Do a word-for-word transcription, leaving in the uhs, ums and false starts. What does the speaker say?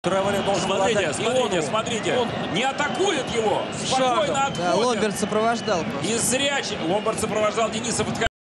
Смотрите, смотрите, смотрите. Он не атакует его. Спокойно отходит. Да, Ломберт сопровождал. И зрячий. Ломберт сопровождал Дениса.